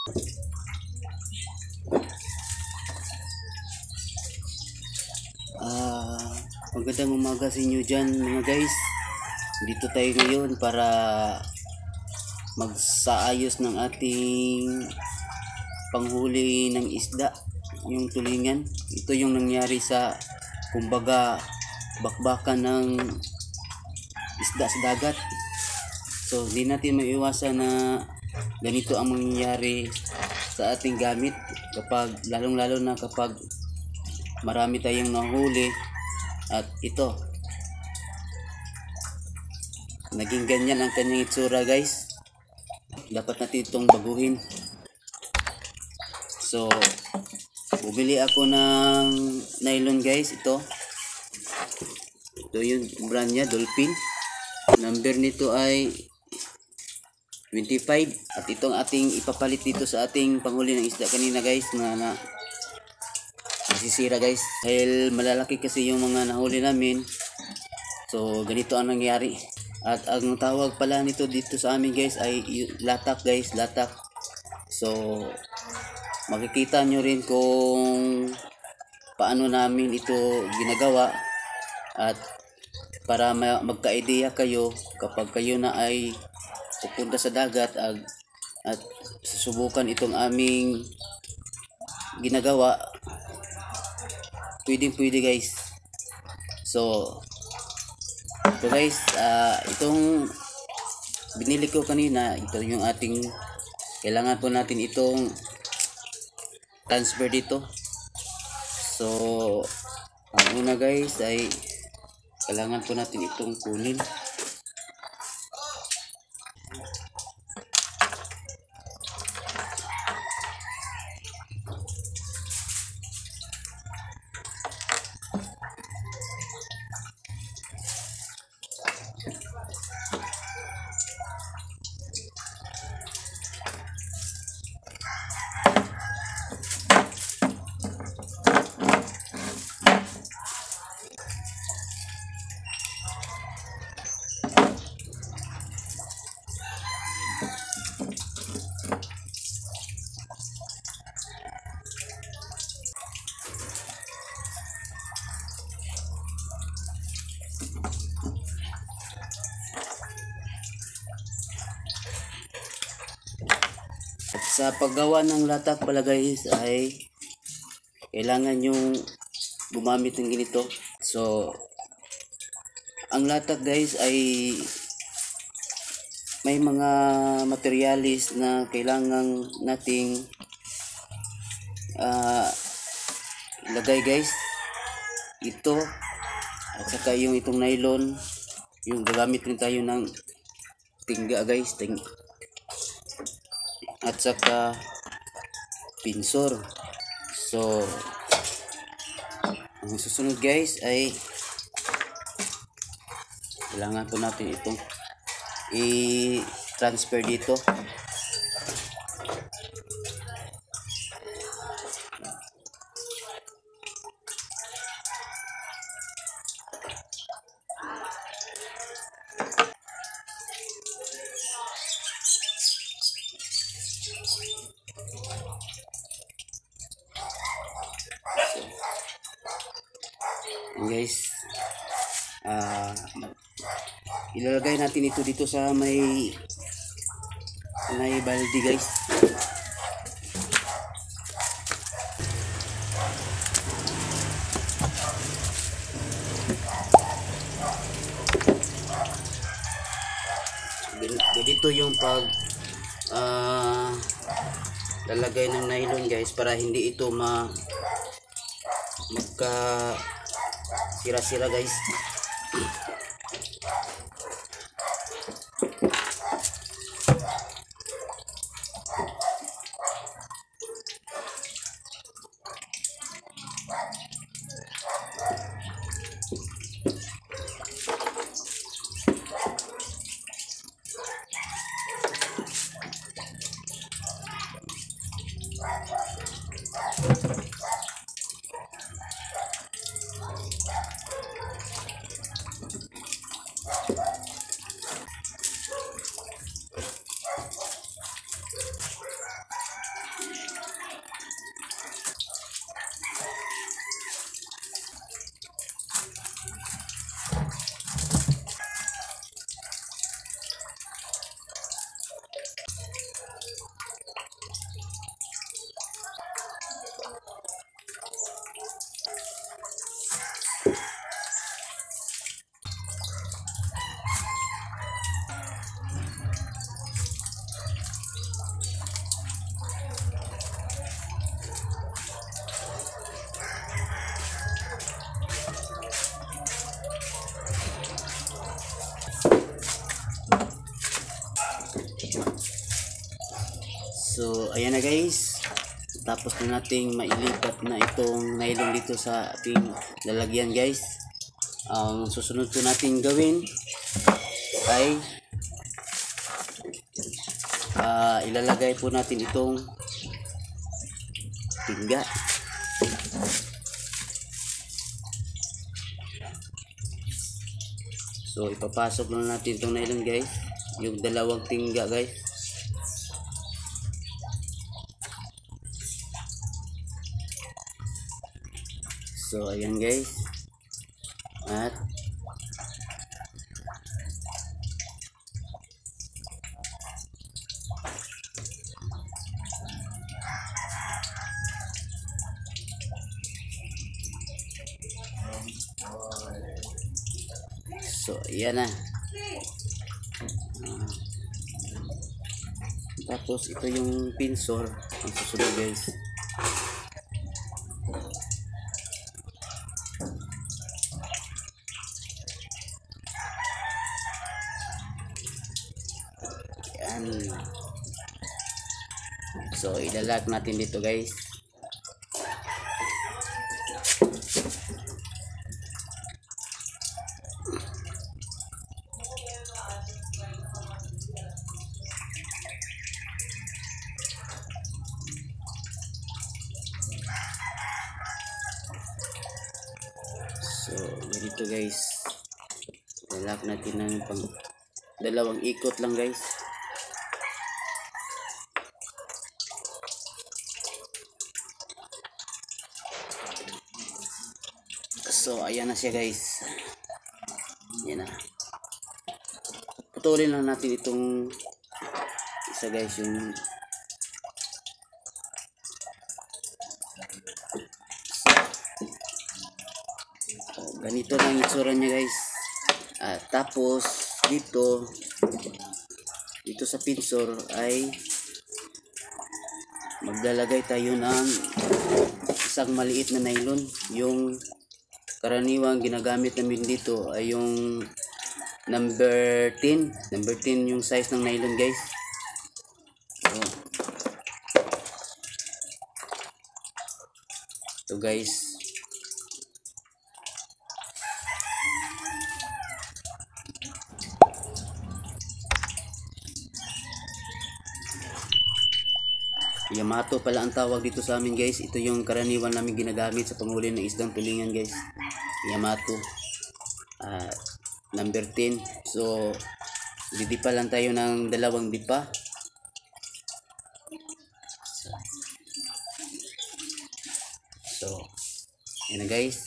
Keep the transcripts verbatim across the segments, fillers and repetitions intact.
Ah, magandang umaga sa inyo dyan mga guys. Dito tayo ngayon para magsaayos ng ating panghuli ng isda, yung tulingan. Ito yung nangyari sa kumbaga bakbakan ng isda sa dagat. So hindi natin maiwasan na ganito ang mangyayari sa ating gamit kapag lalong lalo na kapag marami tayong nahuli. At ito, naging ganyan ang kanyang itsura guys. Dapat natin itong baguhin. So bumili ako ng nylon guys. Ito ito yung brand nya, Dolphin. Number nito ay twenty-five. At itong ating ipapalit dito sa ating panghuli ng isda kanina guys, na, na nasisira guys dahil malalaki kasi yung mga nahuli namin. So ganito ang nangyari. At ang tawag pala nito dito sa amin guys ay latak guys, latak. So makikita nyo rin kung paano namin ito ginagawa, at para magka-idea kayo kapag kayo na ay pupunta sa dagat at, at susubukan itong aming ginagawa, pwedeng pwede guys. So ito guys, uh, itong binili ko kanina, ito yung ating kailangan po natin itong transfer dito. So ang una guys ay kailangan po natin itong kunin. Sa paggawa ng latak pala guys ay kailangan yung gumamit ng ganito. So ang latak guys ay may mga materialis na kailangan nating uh, ilagay guys. Ito at saka yung itong nylon, yung gagamit rin tayo ng tingga guys, ting at saka pinsor. So ang susunod guys ay kailangan po natin itong i-transfer dito. Guys, uh, ilalagay natin ito dito sa may may baldi guys. Ganito yung pag uh, lalagay ng nylon guys, para hindi ito ma magka sira-sira guys. ayan na guys. Tapos na nating mailipat na itong nylon dito sa ating lalagyan guys. Ang susunod po natin gawin ay uh, ilalagay po natin itong tingga. So ipapasok na natin itong nylon guys, yung dalawang tingga guys. So ayan guys, at so ayan na. Uh, tapos ito yung pinsor ang susunod guys. Ayan. So ilalag natin dito guys. So ganito guys, ilalak natin ng pang dalawang ikot lang guys. So ayan na siya guys, ayan na. Putulin lang natin itong isa guys, yung ganito lang itsura niya guys. At tapos dito dito sa pinsor ay maglalagay tayo ng isang maliit na nylon. Yung karaniwang ginagamit namin dito ay yung number ten. Number ten yung size ng nylon guys. So, ito guys. Yamato pala ang tawag dito sa amin guys. Ito yung karaniwan namin ginagamit sa panghuli ng isdang tulingan guys. Yamato. Uh, number ten. So, didipa lang tayo ng dalawang dipa. So, yun na guys.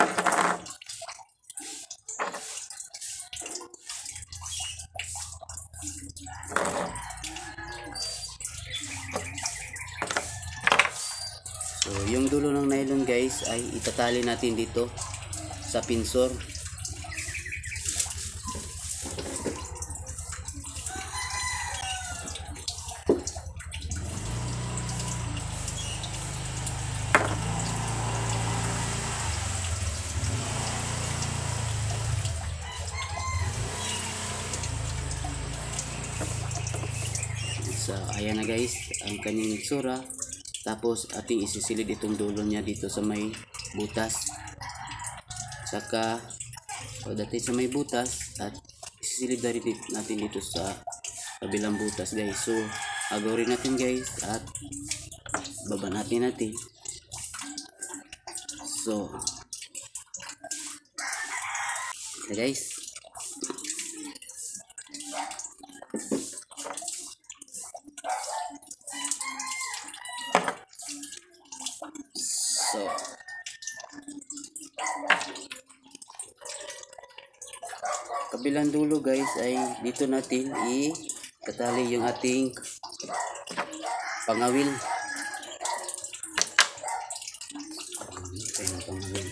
So, yung dulo ng nylon guys ay itatali natin dito sa pinsor. So, ayan na guys ang kanyang itsura. Tapos ating isisilid itong dulo niya dito sa may butas. Saka o dati sa may butas at isisilid na rin natin dito sa kabilang butas guys. So agawin natin guys at baba natin natin. So okay guys. So, kabilang dulo guys ay dito natin i-tatali yung ating pangawil. Okay, na pangawil.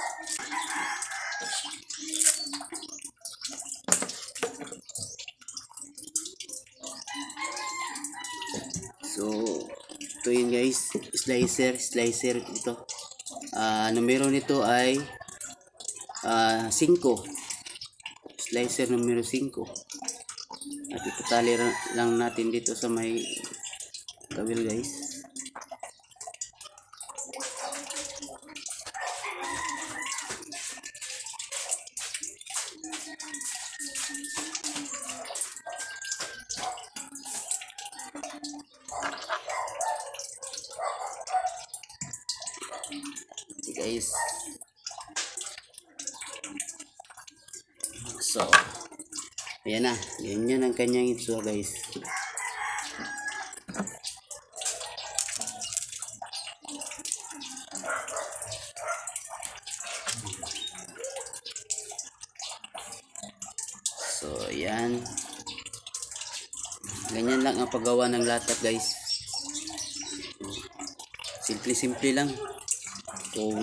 So, ito yun guys, slicer, slicer ito. Uh, numero nito ay uh, five. Slicer numero five. At itatali lang natin dito sa may kawil guys. Okay guys. So, ayan na. Yan yan ang kanyang itsura guys. So, ayan. Ganyan lang ang paggawa ng latat guys. Simple-simple lang. Kung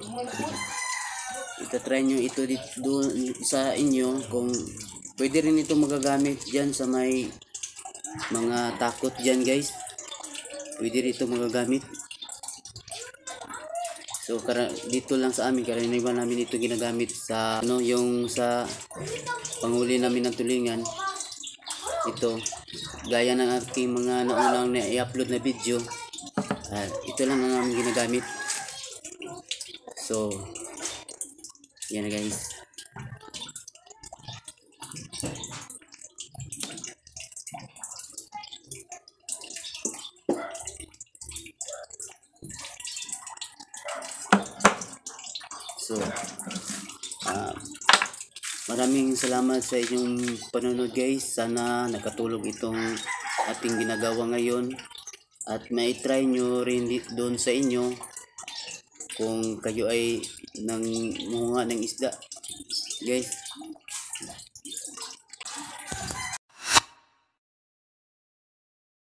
itatry nyo ito dito sa inyo, kung pwede rin ito magagamit dyan sa may mga takot dyan guys, pwede rin ito magagamit. So kara dito lang sa amin, karaniwan namin ito ginagamit sa ano, yung sa panghuli namin ng tulingan. Ito gaya ng aking mga naunang na i-upload na video, uh, ito lang ang aming ginagamit. So yan na guys. So uh, maraming salamat sa inyong panonood guys. Sana nakatulog itong ating ginagawa ngayon at mai-try nyo rin doon sa inyo kung kayo ay nang munga ng isda guys.